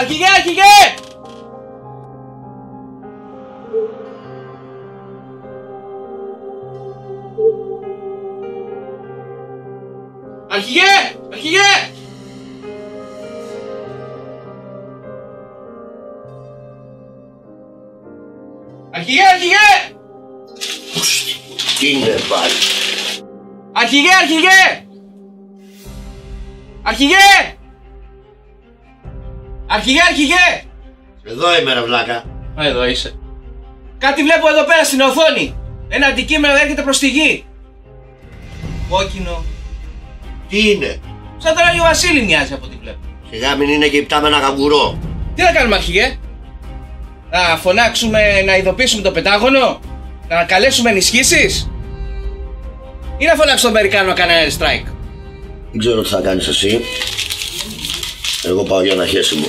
Αρχηγέ, αρχηγέ! Αρχηγέ! Αρχηγέ! Αρχηγέ, αρχηγέ! Τι είναι πάλι? Αρχηγέ, αρχηγέ! Αρχηγέ! Αρχηγέ, αρχηγέ! Εδώ είμαι ρε βλάκα. Εδώ είσαι. Κάτι βλέπω εδώ πέρα στην οθόνη. Ένα αντικείμενο έρχεται προς τη γη. Κόκκινο. Τι είναι? Σαν τον Άγιο Βασίλη μοιάζει από ό,τι βλέπω. Σιγά μην είναι και υπτάμενα καγκουρό. Τι να κάνουμε αρχηγέ? Να φωνάξουμε, να ειδοποιήσουμε το Πεντάγωνο? Να καλέσουμε ενισχύσεις? Ή να φωνάξουμε τον Αμερικάνο να κάνει air strike? Δεν ξέρω τι θα κάνεις εσύ. Εγώ πάω για ένα χέσιμο.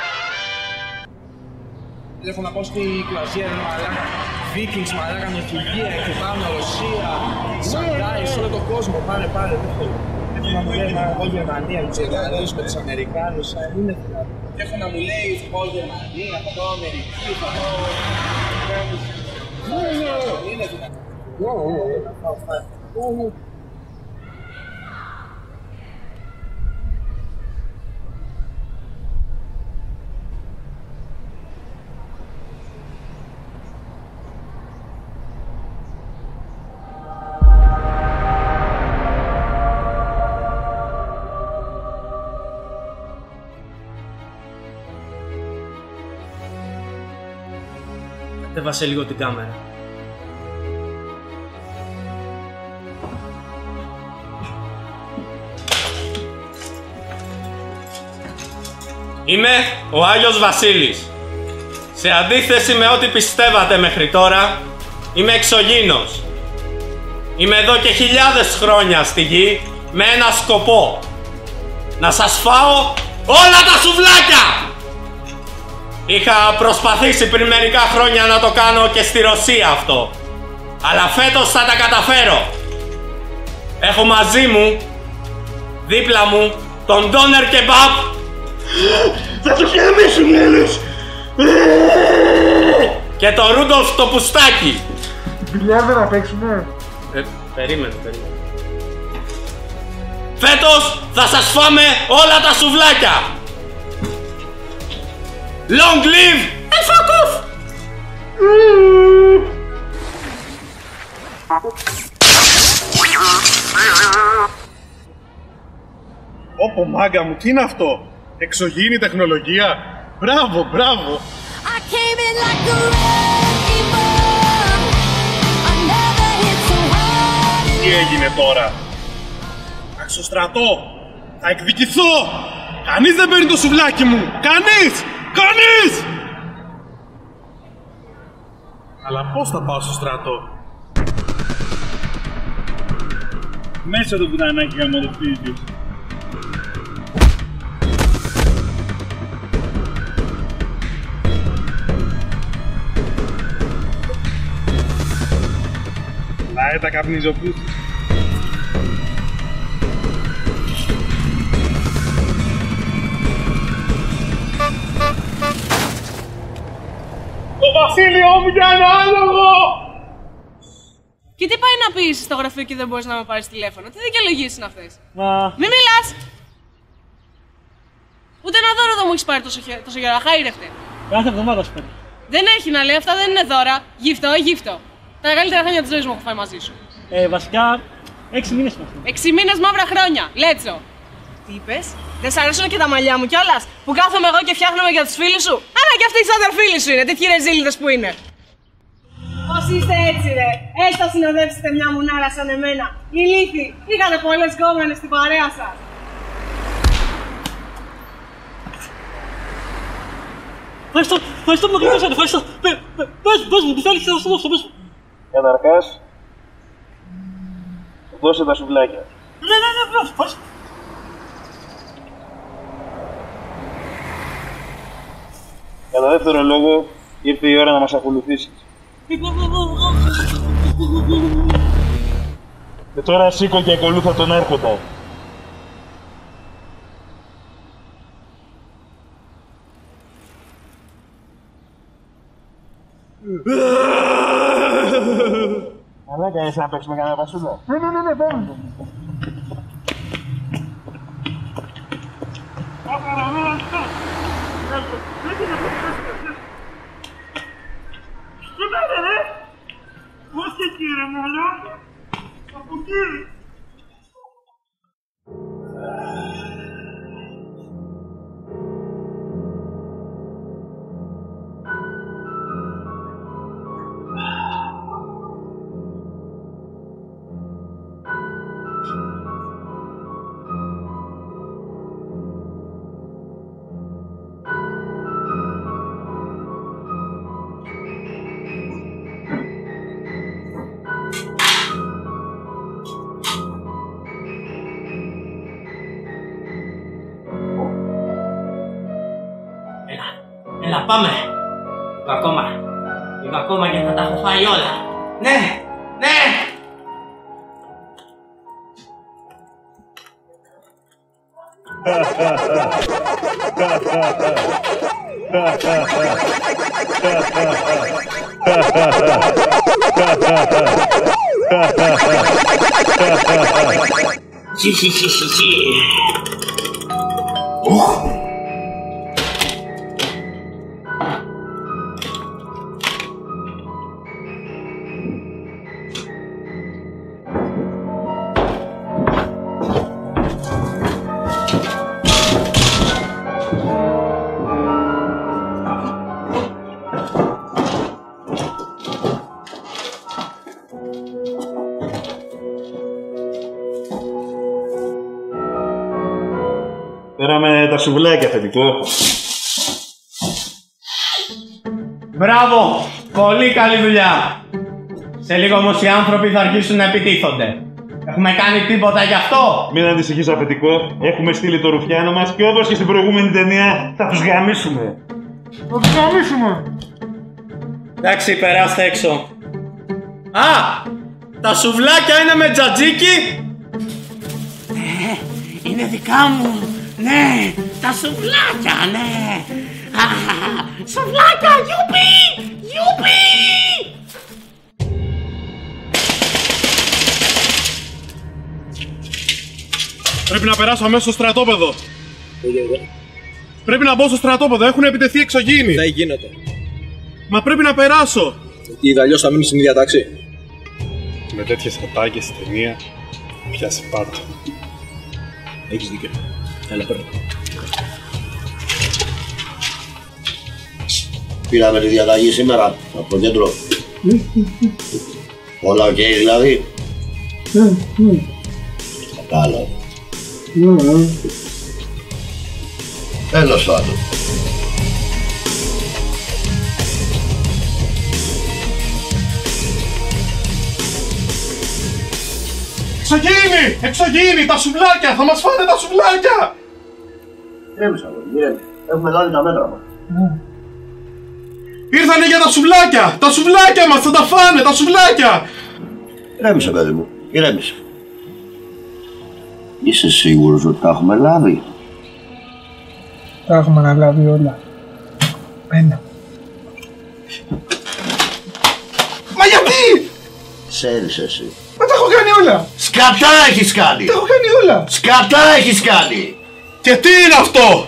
Έχω να πω στη Κροατία, ρε μαλάκα. Βίκινγκς, μαλάκα, Νορβηγία, και πάμε Ρωσία, Σαντάι, σε όλο τον κόσμο. Πάρε, πάρε, δεν θέλω. Έχω να μου λέει εγώ Γερμανία, τους Γερμανούς με τους Αμερικάνους. Είναι δυνατό. Έχω να μου λέει εγώ Γερμανία, θα πάω Αμερική, θα πάω... Είναι δυνατό. Κατέβασε λίγο την κάμερα. Είμαι ο Άγιος Βασίλης. Σε αντίθεση με ό,τι πιστεύατε μέχρι τώρα, είμαι εξωγήινος. Είμαι εδώ και χιλιάδες χρόνια στη γη με ένα σκοπό. Να σας φάω όλα τα σουβλάκια! Είχα προσπαθήσει πριν μερικά χρόνια να το κάνω και στη Ρωσία αυτό. Αλλά φέτος θα τα καταφέρω. Έχω μαζί μου, δίπλα μου, τον Doner Kebab. Θα τους γεμίσουν όλους! Και τον Ρούντολφ το Πουστάκι. Μπιλιάρδο να παίξουμε. Περίμενε. Φέτος θα σας φάμε όλα τα σουβλάκια. Long live and fuck off! Όπο μάγκα μου, τι είναι αυτό? Εξωγήινη τεχνολογία? Μπράβο, μπράβο! Τι έγινε τώρα? Στο στρατό! Θα εκδικηθώ! Κανείς δεν παίρνει το σουβλάκι μου! Κανείς! Κανείς! Αλλά πώς θα πάω στο στρατό? Μέσα το πουτανάκι γαμώ το σπίτι. Λάε τα καπνίζω πού. Το Βασίλειό μου για ένα άλογο! Και τι πάει να πεις στο γραφείο και δεν μπορείς να με πάρεις τηλέφωνο? Τι δικαιολογίες είναι αυτές? Μη μιλάς! Ούτε ένα δώρο δεν μου έχεις πάρει τόσο καιρό, αχάιρευτε. Κάθε εβδομάδα σου παίρνει. Δεν έχει να λέει, αυτά δεν είναι δώρα. Γύφτο, γύφτο. Τα μεγαλύτερα χρόνια της ζωής μου έχω φάει μαζί σου. Βασικά, 6 μήνες είμαστε. 6 μήνες μαύρα χρόνια, λέτσο. Τι είπες? Δεν σ' αρέσουν και τα μαλλιά μου κιόλας? Που κάθομαι εγώ και φτιάχνομαι για τους φίλους σου? Άρα κι αυτοί οι αδερφίλοι σου είναι, τέτοιοι ρεζίλιδες που είναι. Πώς είστε έτσι ρε, έτσι θα συνοδεύσετε μια μουνάρα σαν εμένα. Ηλίθιοι, είχατε πολλές γκόμενες στην παρέα σας. Ευχαριστώ που με καλέσατε, ευχαριστώ. Πες μου, τι θέλεις να σου δώσω, πες μου. Καταρχάς, δώσε τα σουβλάκια. Ναι, ευχαριστώ. Κατά δεύτερο λόγο, ήρθε η ώρα να μας ακολουθήσεις. Και τώρα σήκω και ακολούθα τον έρχοντα. Αλλά κάνεις να παίξουμε κανένα βασούλα. Ναι, πάμε. Πώς και κύριε μόλο, από κύριε. Έλα, πάμε! Είμαι ακόμα και θα τα έχω φάει όλα. Ναι! Πέραμε τα σουβλάκια, θετικό. Μπράβο! Πολύ καλή δουλειά! Σε λίγο όμως οι άνθρωποι θα αρχίσουν να επιτίθονται. Έχουμε κάνει τίποτα γι' αυτό? Μην ανησυχείς, αφεντικό. Έχουμε στείλει το ρουφιάνο μας και όπως και στην προηγούμενη ταινία θα τους γαμίσουμε. Εντάξει, περάστε έξω. Α! Τα σουβλάκια είναι με τζατζίκι! Ναι, είναι δικά μου. Ναι, τα σουβλάκια, ναι. Σουβλάκια, γιουπι! Πρέπει να περάσω αμέσως στο στρατόπεδο. Πρέπει να μπω στο στρατόπεδο, έχουν επιτεθεί εξωγήινοι. Δεν γίνεται. Μα πρέπει να περάσω. Γιατί αλλιώς θα μείνει στην ίδια τάξη. Με τέτοιες ατάκες στην ταινία, πιάσει πάρτο. Έχεις δίκιο. Έλα, παίρνω. Πήραμε τη διαταγή σήμερα από το κέντρο. Όλα οκ, δηλαδή. Κατάλαβα. Τέλος πάντων. Εξωγήινοι, τα σουβλάκια, θα μας φάνε τα σουβλάκια! Ήρεμησα, έχουμε λάβει τα μέτρα μας. Ήρθανε για τα σουβλάκια μας, θα τα φάνε, τα σουβλάκια! Ηρέμησε, παιδί μου, ηρέμησε. Είσαι σίγουρος ότι τα έχουμε λάβει? Τα έχουμε αναλάβει όλα. Ένα. Μα γιατί! Ξέρεις εσύ. Μα τα έχω κάνει όλα! Σκατά έχεις κάνει! Τα έχω κάνει όλα! Σκατά έχεις κάνει! Και τι είναι αυτό!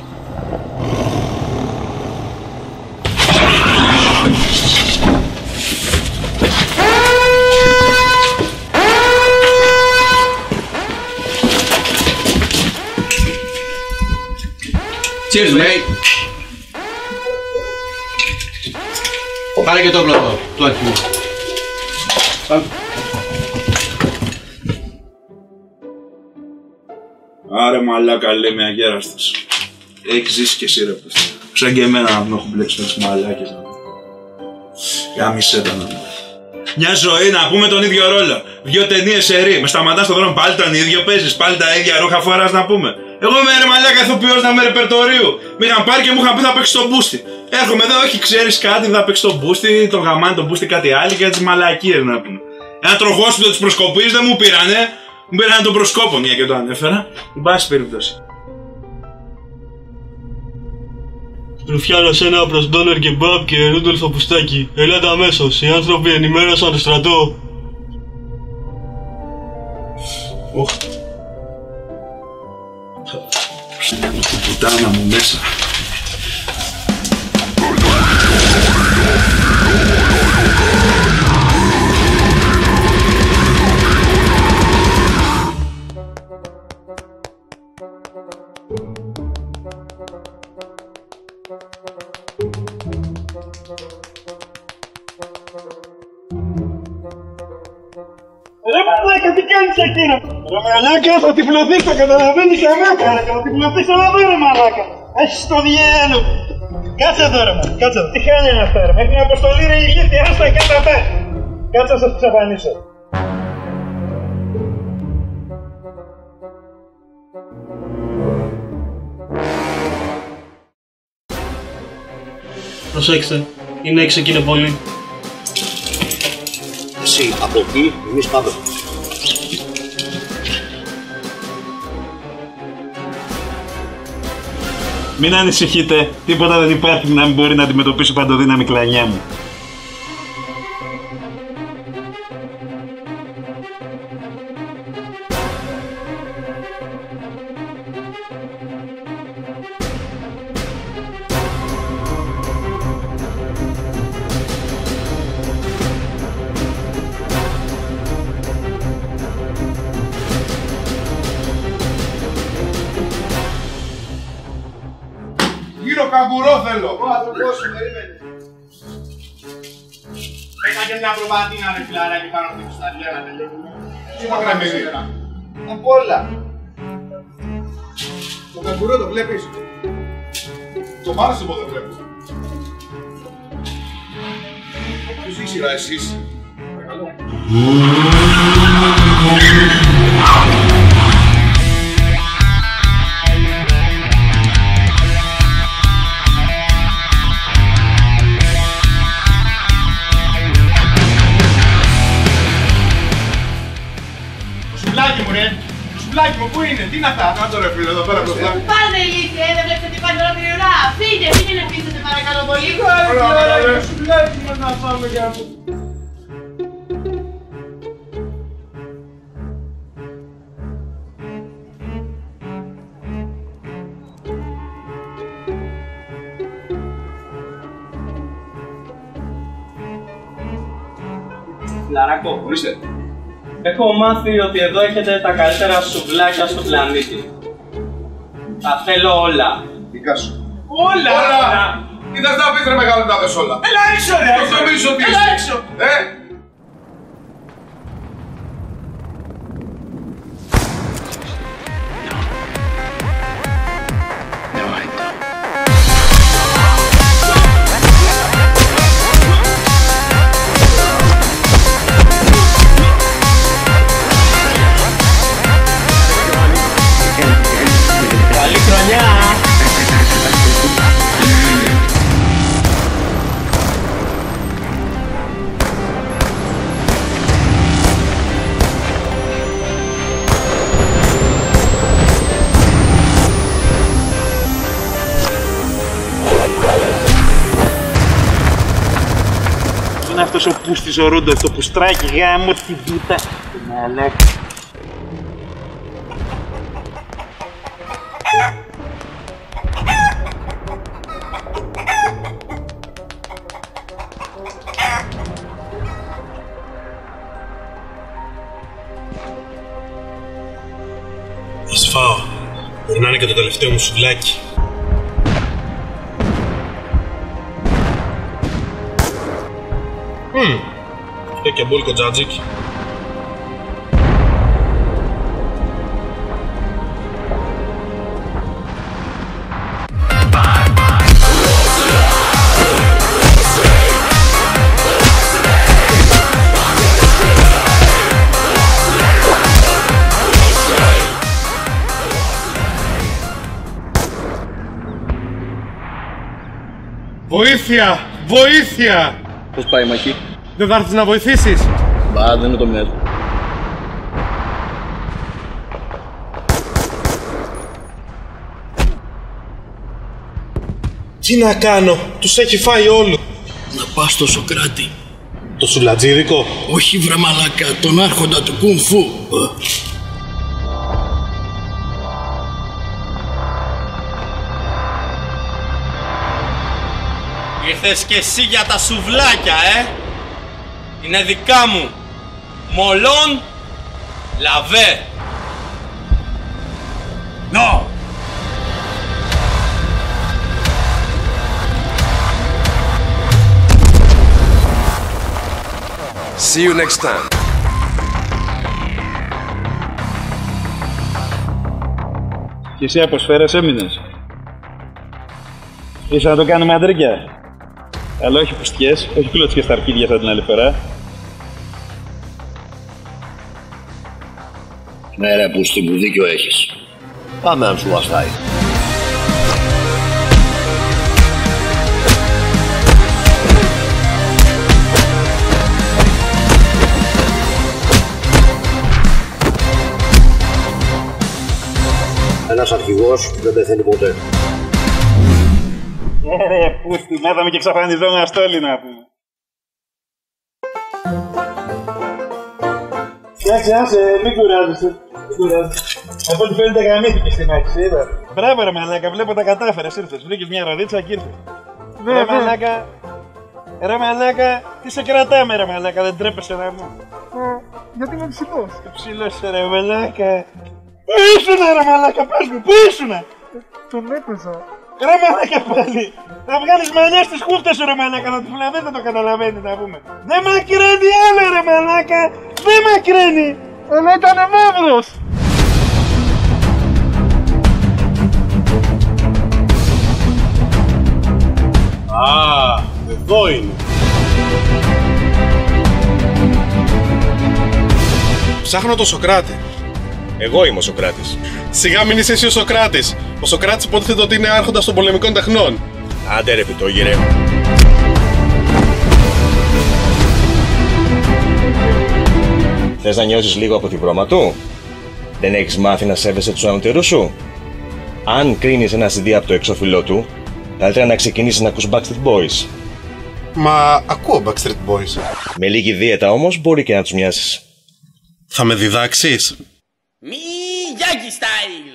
Cheers, mate. Πάρε και το όπλο του αρχηγού. Άρε μαλάκα, λέει με αγέραστος. Έχεις ζήσει κι εσύ, ρε παιδί. Σαν και εμένα να με έχουν μπλέξει με τις μαλάκες. Γάμισέ τα να. Μια ζωή να πούμε τον ίδιο ρόλο. Δυο ταινίες σερί. Με σταματάς στον δρόμο, πάλι τον ίδιο παίζεις. Πάλι τα ίδια ρούχα φοράς να πούμε. Εγώ είμαι ρε μαλάκα ηθοποιός να είμαι ρεπερτορίου. Με είχαν πάρει και μου είχαν πει θα παίξεις τον μπούστι. Έρχομαι εδώ, όχι ξέρεις κάτι, θα παίξεις τον μπούστι, τον γαμάνι τον μπούστι κάτι άλλο και τις μαλακίες να πούμε. Ένα τροχόσπιτο της προσκοπής δεν μου πήρανε. Μου πήρανε τον προσκόπο μια και το ανέφερα. Εν πάση περιπτώσει. Ρουφιάνος ένα προς Ντόνερ Κεμπάπ και Ρούντολφο Πουστάκι. Ελάτε αμέσως, οι άνθρωποι ενημέρωσαν το στρατό. Την πουτάνα μου μέσα. Ρε μαλάκα, τι κάνεις εκείνο! Ρε μαλάκα, θα τυφλωθείς, το καταλαβαίνεις αμέσως, θα τυφλωθείς όλα εδώ ρε μαλάκα! Έχεις το διέλο! Κάτσε εδώ ρε μαλάκα, κάτσε εδώ, τι χάνει είναι αυτά ρε, μέχρι την αποστολή ρε ηλίθεια, άστα και τα πέ! Κάτσε να σας ξαφανίσω. Προσέξτε, είναι έξω εκείνο πολύ. Εσύ από εκεί, εμείς πάμε. Μην ανησυχείτε, τίποτα δεν υπάρχει να μην μπορεί να αντιμετωπίσει παντοδύναμη κλανιά μου. Γύρω καμπουρό θέλω! Ο άνθρωπός σου, περίμενε. Πέτα και μια προβατίνα ρε φιλαράκι πάνω από την κουσταλιά να τελειώνουμε. Τι θα γραμμίζει? Απ' όλα. Το καμπουρό το βλέπεις? Το μάρασο που δεν βλέπεις. Ποιος ήξερα εσείς? Παρακαλώ. Σουβλάκι μου ρε! Σουβλάκι μου, πού είναι, τι είναι αυτά? Κάτω ρε φίλε, εδώ πέρα μπροστά. Πού πάτε ηλίθεια, δεν βλέπετε τι υπάρχει ολόκληρη ώρα. Φύγε, φύγε να πείσετε παρακαλώ πολύ. Ωραία, ρε σουβλάκι μας να πάμε για αυτό. Φιλαράκο, Ορίστε. έχω μάθει ότι εδώ έχετε τα καλύτερα σουβλάκια στο πλανήτη. Τα θέλω όλα. Δικά σου. Όλα! Τι θες να πεις ρε μεγάλο να δες όλα? Έλα έξω ρε! Πώς νομίζεις ότι Έλα είσαι? έξω! Καλή χρονιά! Είναι αυτός ο πούστης ο Ρούντολφ, το πουστράκι γάμο την πίτα. Μαλάκα. Θα σφάω. Μπορεί να είναι και το τελευταίο μου σουβλάκι. Αυτό και μπόλικο τζάτζικι. Βοήθεια! Βοήθεια! Πώς πάει η μαχή? Δεν θα έρθεις να βοηθήσεις? Μπα, δεν είναι το μυαλό. Τι να κάνω, τους έχει φάει όλου. Να πας στο Σοκράτη. Το σουλατζίδικο? Όχι βρε μαλάκα, τον άρχοντα του κουνφού. Ήρθες κι εσύ για τα σουβλάκια, Είναι δικά μου. Μολόν λαβέ. No! See you next time. Και εσύ από σφαίρες έμεινες. Ήρθα να το κάνουμε αντρίκια. Αλλά όχι πουστιές, όχι κλωτσιές στα αρκίδια σαν την άλλη φορά. Ναι ρε πούστη που δίκιο έχεις. Πάμε αν σου βαστάει. Ένας αρχηγός δεν πεθαίνει ποτέ. Ρε πούστη, να είδαμε και εξαφανιζόμαστε όλοι να πούμε. Άσε, μην κουράζεσαι. Από ό,τι φαίνεται γαμήθηκε στην άκρη, είδα. Μπράβο ρε μαλάκα, βλέπω τα κατάφερες, ήρθες. Βρήκες μια ροδίτσα και ήρθες. Ρε μαλάκα, ρε μαλάκα, τι σε κρατάμε ρε μαλάκα, δεν τρέπεσαι να μου. Γιατί είμαι ψηλός. Ψηλός ρε μαλάκα. Πού ήσουνα ρε μαλάκα, πες μου, πού ήσουνα. Τον έπαιζα. Ρε μαλάκα πάλι. Θα βγάλεις μαλλιά στις χούφτες σου ρε μαλάκα, να του δεν το καταλαβαίνει να πούμε. Δεν μακραίνει άλλο ρε μαλάκα, δεν μακραίνει. Αλλά ήτανε μαύρος. Α, εδώ είναι. Ψάχνω τον Σοκράτη. Εγώ είμαι ο Σοκράτης. Σιγά μην είσαι εσύ ο Σοκράτης. Ο Σοκράτης υποτίθεται ότι είναι άρχοντας των πολεμικών τεχνών. Άντε ρε πιτόγυρε. Θες να νιώσεις λίγο από τη βρώμα του? Δεν έχεις μάθει να σέβεσαι τους ανωτερούς σου? Αν κρίνεις ένα CD από το εξώφυλλό του, καλύτερα να ξεκινήσεις να ακούς Backstreet Boys. Μα ακούω Backstreet Boys. Με λίγη δίαιτα όμως μπορεί και να τους μοιάσεις. Θα με διδάξεις? Miyagi style.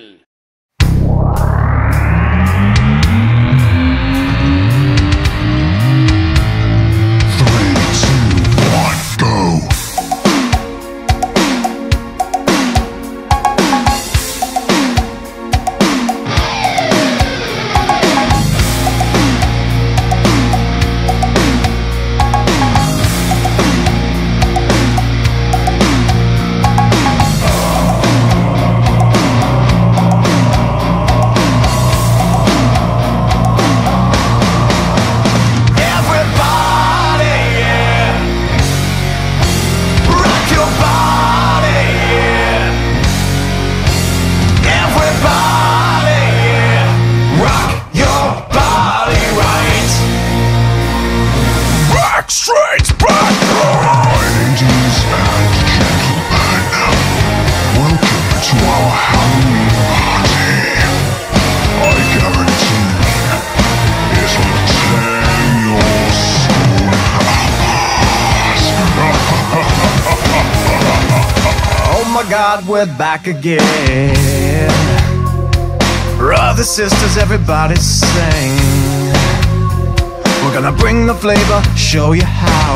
God, we're back again. Brothers, sisters, everybody sing. We're gonna bring the flavor, show you how.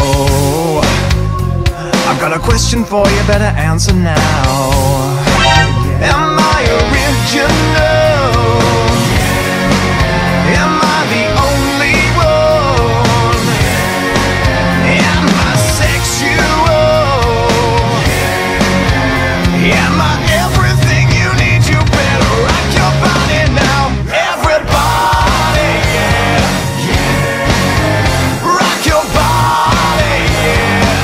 I've got a question for you, better answer now. Am I original? Am I the only one? Am I sexual? Am I everything you need? You better rock your body now. Everybody, yeah, yeah. Rock your body, yeah,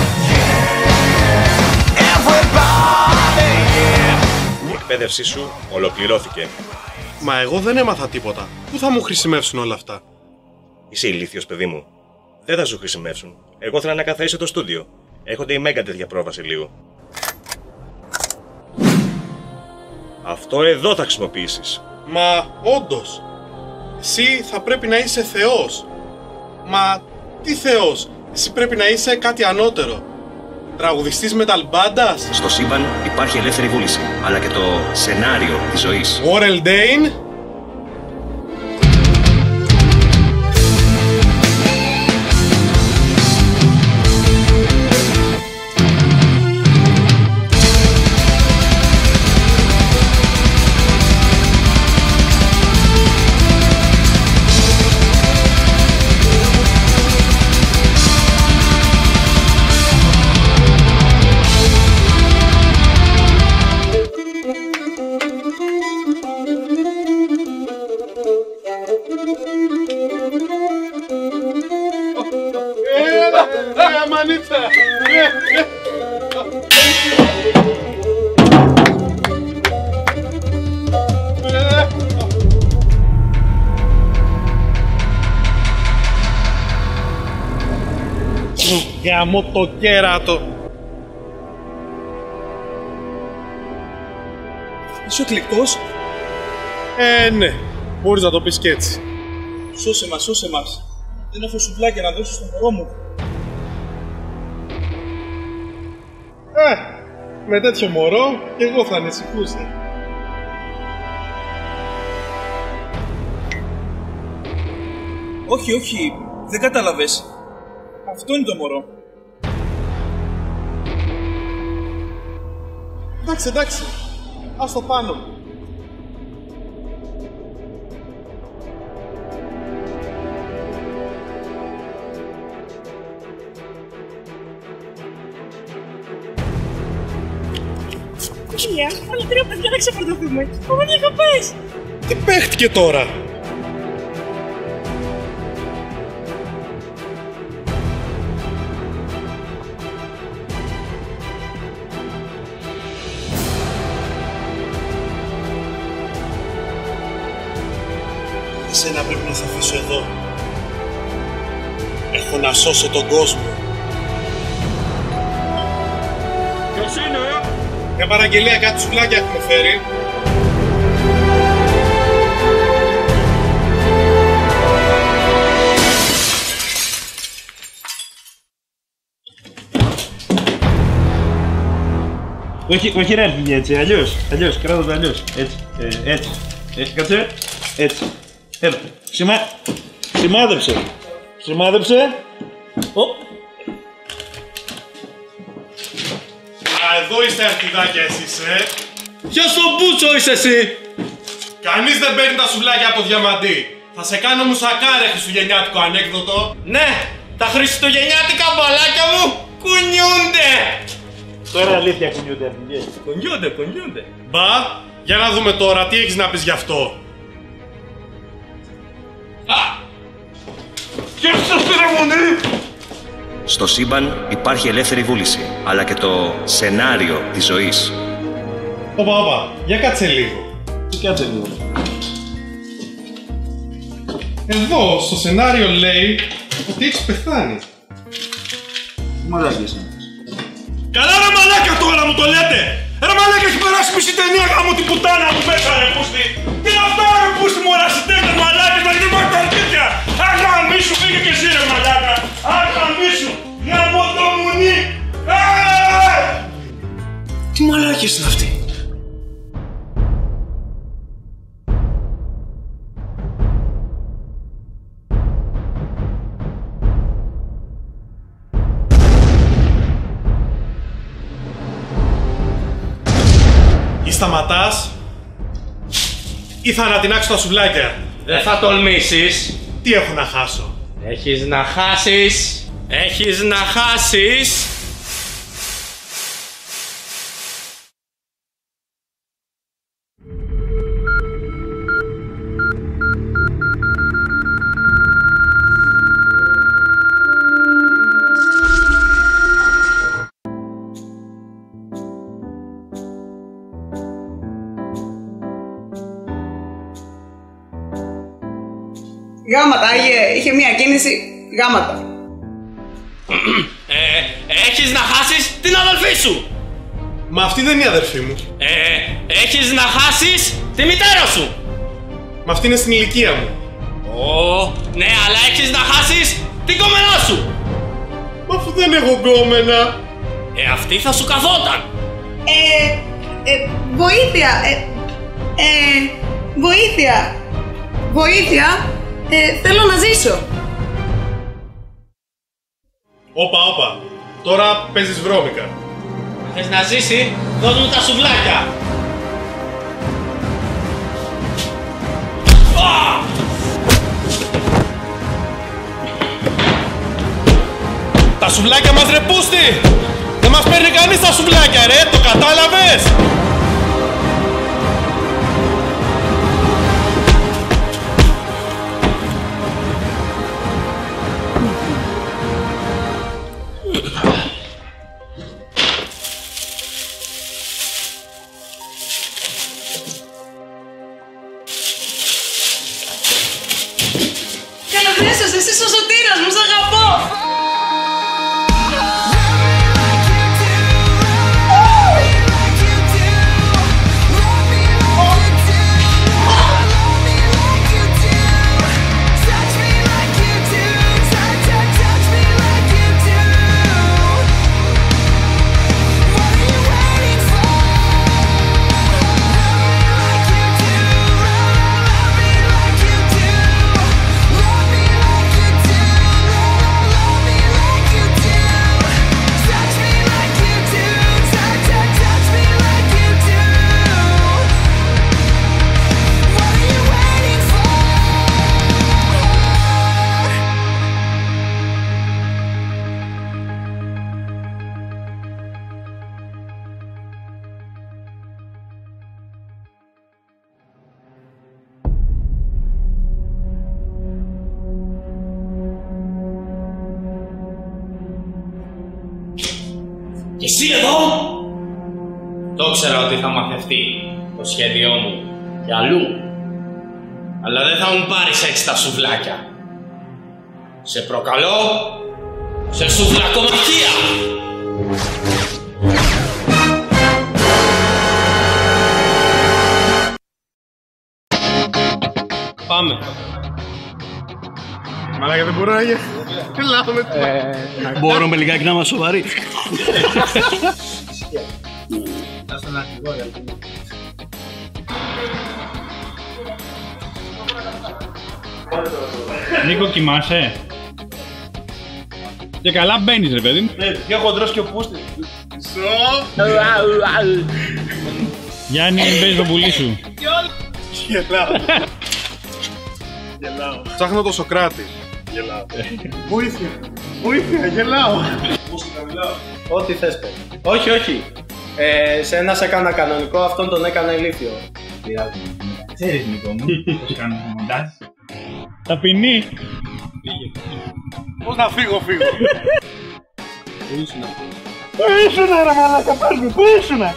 yeah. Everybody, yeah. Η εκπαίδευσή σου ολοκληρώθηκε. Μα εγώ δεν έμαθα τίποτα. Πού θα μου χρησιμεύσουν όλα αυτά? Είσαι ηλίθιος, παιδί μου. Δεν θα σου χρησιμεύσουν. Εγώ θέλω να καθαρίσω το στούντιο. Έχονται η Μέγκα τέτοια πρόβαση λίγο. Αυτό εδώ θα χρησιμοποιήσεις. Μα όντως. Εσύ θα πρέπει να είσαι Θεός. Μα τι Θεός? Εσύ πρέπει να είσαι κάτι ανώτερο. Τραγουδιστής metal μπάντας. Στο σύμπαν υπάρχει ελεύθερη βούληση, αλλά και το σενάριο της ζωής. Warrel Dane. Μανίτσα! Γαμώ το κέρατο. Είσαι ο Κλικτός? Ναι. Μπορείς να το πεις και έτσι. Σώσε μας, σώσε μας. Δεν έχω σουβλάκια να δώσω στον μωρό μου. Με τέτοιο μωρό κι εγώ θα ανησυχούσα. Όχι, όχι, δεν κατάλαβες. Αυτό είναι το μωρό. Εντάξει, εντάξει. Ας το πάνω. Κυρία, όλα τρία παιδιά να ξεφορτωθούμε. Πάμε διακοπές. Τι παίχτηκε τώρα? Εσένα πρέπει να σε αφήσω εδώ. Έχω να σώσω τον κόσμο. Ποιος είναι, Για παραγγελία κάτι σουβλάκια έχουμε φέρει. Όχι ρε, έτσι, αλλιώς, κράτα το αλλιώς, έτσι, κάτσε, έτσι, έλα, σημάδεψε, Εδώ είστε αρχιδάκια εσείς, Ποιος στο μπούτσο είσαι εσύ? Κανείς δεν παίρνει τα σουβλάκια από το διαμαντί. Θα σε κάνω μουσακάρε χριστουγεννιάτικο ανέκδοτο. Ναι, τα χριστουγεννιάτικα μπαλάκια μου κουνιούνται. Τώρα αλήθεια κουνιούνται. Κουνιούνται. Μπα, για να δούμε τώρα τι έχεις να πεις γι' αυτό. Ποιος σας πήρε μονή? Στο σύμπαν υπάρχει ελεύθερη βούληση, αλλά και το σενάριο της ζωής. Όπα, για κάτσε λίγο. Κάτσε λίγο. Εδώ, στο σενάριο λέει ότι έχεις πεθάνει. Μαλάκες. Καλά ρε μαλάκα τώρα μου το λέτε! Ρε μαλάκα έχει περάσει μισή ταινία γάμο την πουτάνα μου μέσα ρε πούστη! Τι είναι αυτά ρε πούστη μου ρασιτέτε μαλάκες να γίνουμε τα αλήθεια! Αχ γαμίσου πήγε και εσύ ρε μαλάκα! Αχ γαμίσου! Γαμώ το μουνί! Τι μαλάκες είναι αυτοί? Ή σταματάς ή θα ανατινάξω τα σουβλάκια. Δεν θα τολμήσεις. Τι έχω να χάσω? Έχεις να χάσεις. Γάματα, είχε μία κίνηση γάματα. Έχεις να χάσεις την αδελφή σου. Μα αυτή δεν είναι η αδερφή μου. Έχεις να χάσεις τη μητέρα σου. Μα αυτή είναι στην ηλικία μου. Ναι, αλλά έχεις να χάσεις την κόμενά σου. Αφού δεν έχω γκόμενα. Αυτή θα σου καθόταν. Βοήθεια. Βοήθεια. Βοήθεια. Θέλω να ζήσω. Όπα. Τώρα παίζεις βρώμικα. Θες να ζήσει, δώσ' μου τα σουβλάκια. Τα σουβλάκια μας ρε πούστη! Δεν μας παίρνει κανείς τα σουβλάκια ρε, το κατάλαβες! Καλώς ήρθες, εσύ είσαι ο σωτήρας μου, σ' αγαπώ. Και εσύ εδώ! Το ήξερα ότι θα μαθευτεί το σχέδιό μου για αλλού. Αλλά δεν θα μου πάρεις έτσι τα σουβλάκια. Σε προκαλώ σε σουβλακομαχία! Πάμε. Μαλάκα δεν μπορώ να γελάμε. Μπορούμε λιγάκι να είμαστε σοβαροί. Νίκο, κοιμάσαι? Και καλά μπαίνεις ρε παιδί μου. Πιο χοντρός και ο πούστης. Γιάννη, μην παίζεις το πουλί σου. Γελάω. Ψάχνω το Σοκράτη. Γελάω. Βοήθεια, γελάω. Ό,τι θες πες. Όχι. Σένα σε έκανα κανονικό, αυτόν τον έκανα ηλίθιο. Ξέρεις Νίκο μου, πώς κάνουμε το μοντάζ. Ταπεινή. Πώς να φύγω. Πού ήσουνα ρε μαλάκα, πες μου, πού ήσουνα?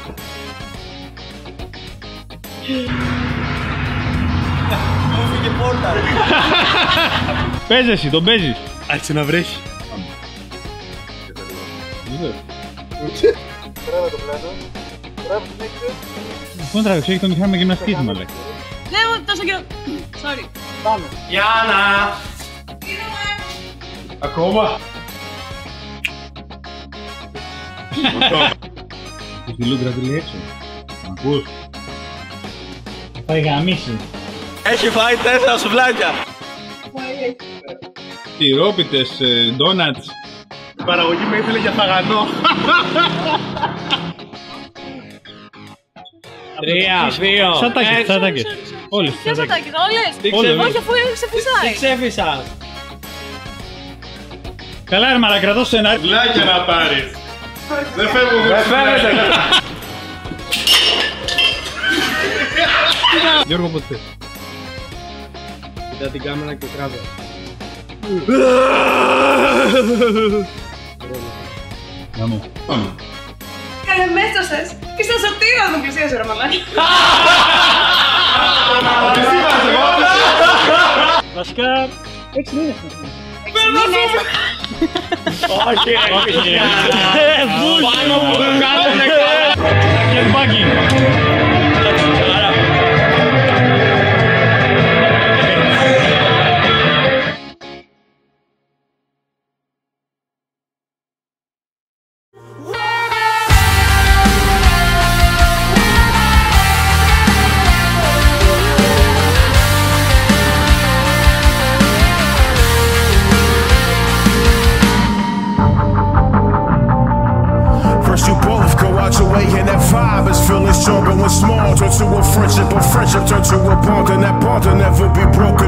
Μου φύγε πόρτα. Πες εσύ, τον παίζεις. Άρχισε να βρέχει. Μπράβο το πλάτο. Μπράβο το νύχτες. Πού τραβήξε, έχει το μηχάνημα γυμναστικής μαλάκα. Ναι, τόσο καιρό. Sorry. Πάμε. Γιάννα! Ακόμα. Η φιλούγκρα του λέει έξω. Μ' ακούς? Θα πάει γαμίσει. Έχει φάει 4 σουβλάκια. Τυρόπιτες, ντόνατς. Η παραγωγή με ήθελε για φαγανό. 3, 2, σατάκες. Όλες Ποια σατάκες, όλες? Όλες. Όχι, αφού σε φυσάει. Τι ξέφυσα. Καλά ρε μαλάκα, κρατώ σενάριο. Βλάκια να πάρεις. Δεν φεύγω. Δεν φαίνεται. Γιώργο, πότε θες? Κοίτα την κάμερα και κράβα. Γαμώ. Καλεμέστοσες και στα σωτήρα μου πλησίασε ρε μαλάκι. Βασικά, 6 μήνες. Όχι, πάνω που κάνουμε Headbanging.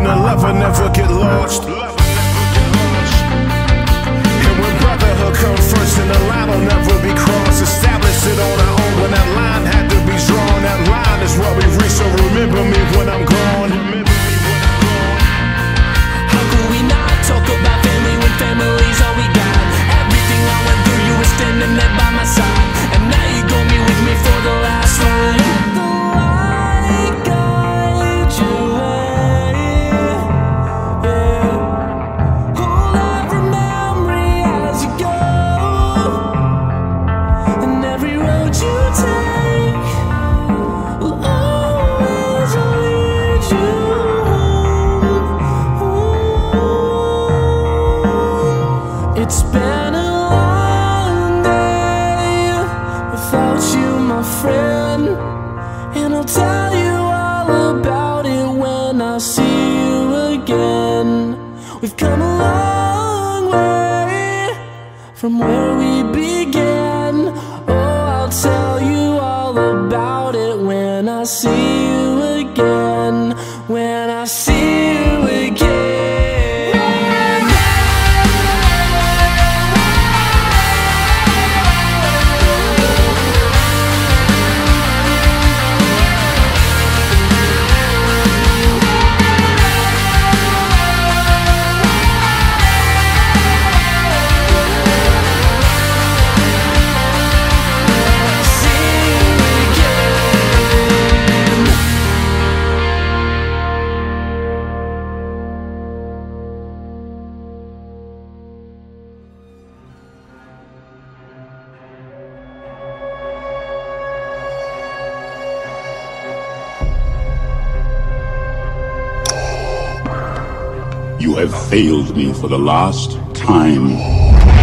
and a lover never get lost. And when brotherhood comes first, and the line will never be crossed. Established it on our own when that line had to be drawn. That line is what we reach, so remember me when I'm gone. How could we not talk about family when family's all we got? Everything I went through, you were standing there by my side. And now you gon' be with me for the last ride. It's been a long day without you, my friend, and I'll tell you all about it when I see you again. We've come a long way from where we began. Oh, I'll tell you all about it when I see you again. When I see you again. You have failed me for the last time.